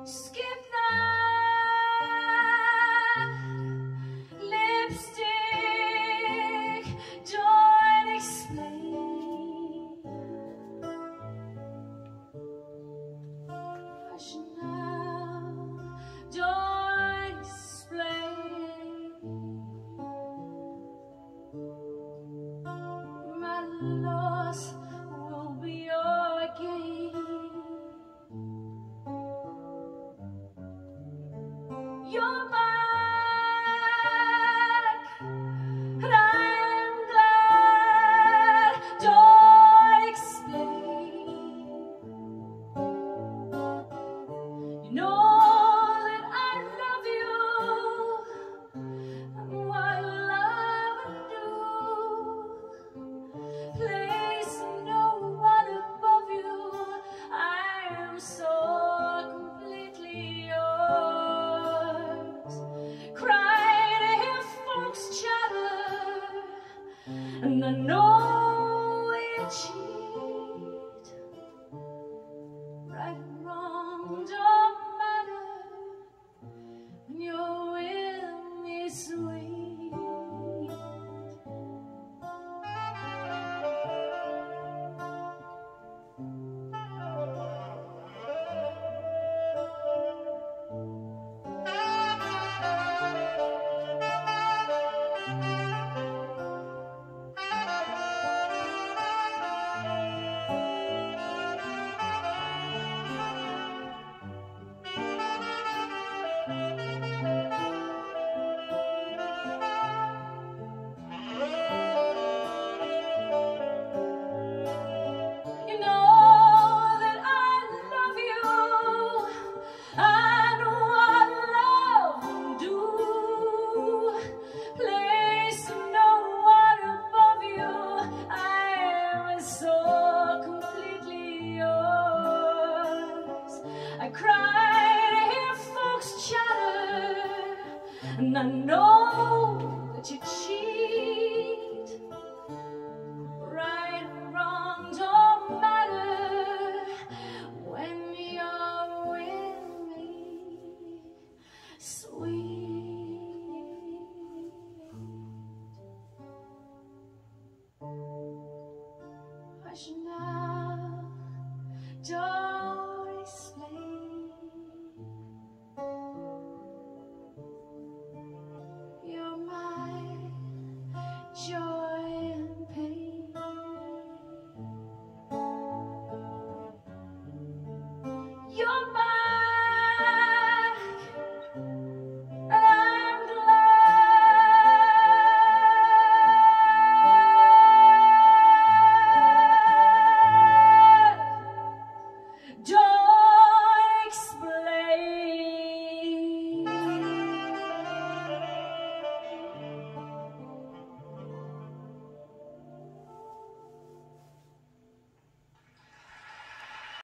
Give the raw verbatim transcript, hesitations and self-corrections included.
Skip that lipstick, don't explain. Hush now, don't explain. My loss will be your gain. You're back, and I'm glad. Don't explain. You know that I love you, and what love would do. Place no one above you. I am so completely yours. Cry to hear folks chatter, and I know you cheat. Right and wrong don't matter when you're with me, sweet. You know that I love you, and what love will do. Place no one above you. I am so completely yours. I cry to hear folks chatter, and I know that you cheat. Right and wrong don't matter when you're with me, sweet. Hush now.